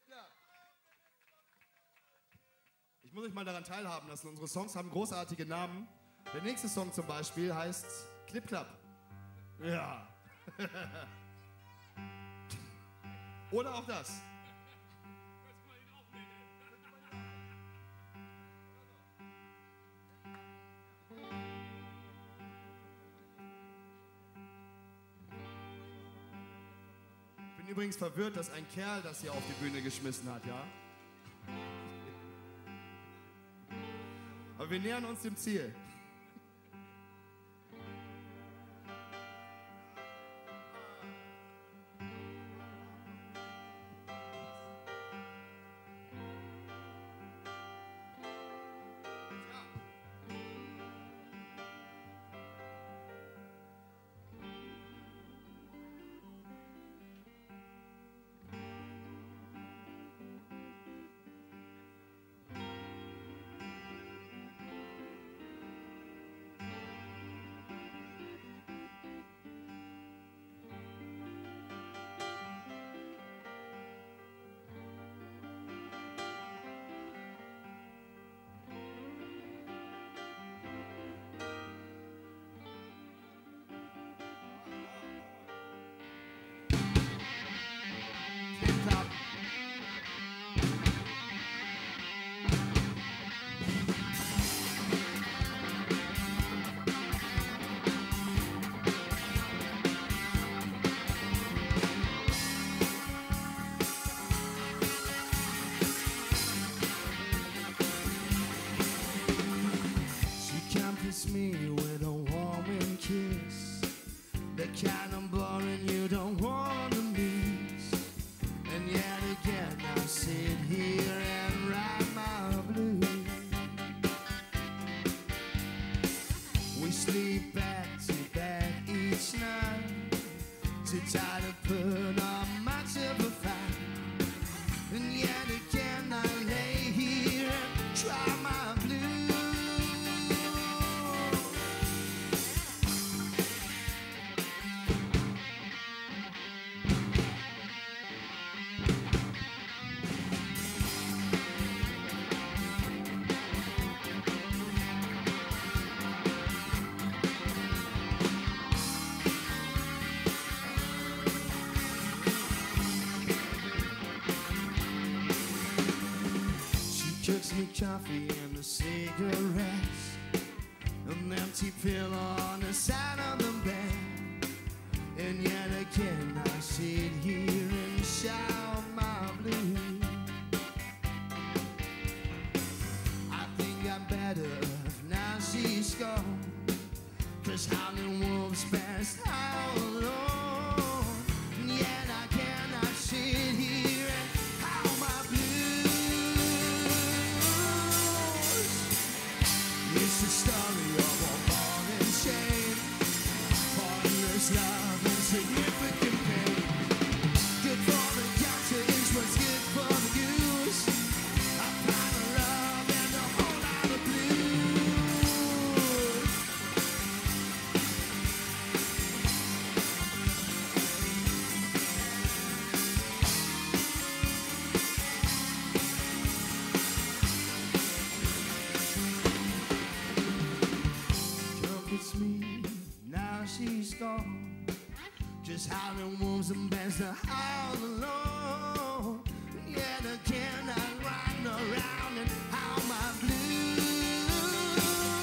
Ich muss euch mal daran teilhaben lassen. Unsere Songs haben großartige Namen. Der nächste Song zum Beispiel heißt Clip Clap. Ja. Oder auch das. Ich bin übrigens verwirrt, dass ein Kerl das hier auf die Bühne geschmissen hat, ja? Aber wir nähern uns dem Ziel. Me with a warming kiss, the kind of boring you don't want to miss. And yet again I sit here and write my blues. We sleep back to back each night, too tired to put on much of a fight. And yet again I lay here and try my blues. Cooks me coffee and a cigarettes, an empty pillow on the side of the bed. And yet again I sit here and shout my blues. I think I'm better now she's gone, 'cause howling wolves past howl alone. And yet I cannot sit here and howl my blues. It's the story of a ball and chain, pointless love and significant pain. Good for the counter is what's good for the goose. A pot of love and a whole lot of blues. It's me, now she's gone. Just howling wolves and bears to howl alone. Yet again I run around and howl my blues.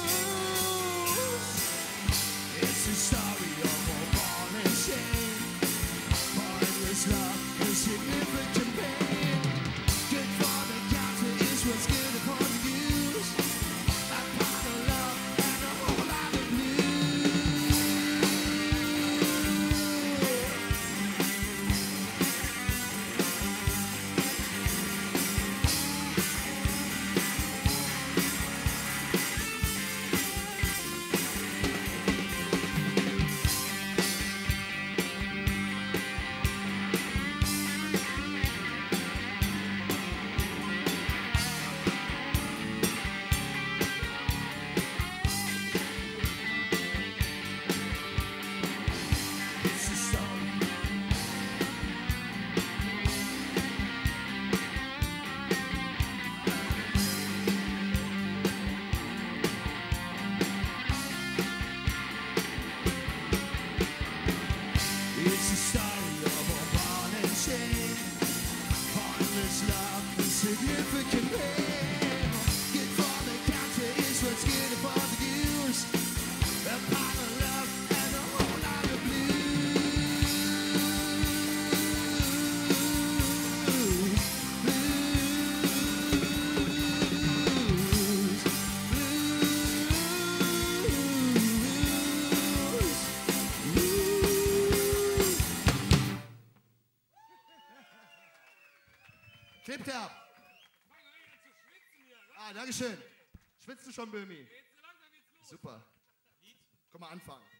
It's the story of a ball and chain, pointless love and significant pain. Good for the counter is what's good for the goose. A pot of love and a whole lot of Klebt er ab. Ah, Dankeschön. Schwitzt du schon, Böhmi? Super. Komm mal anfangen.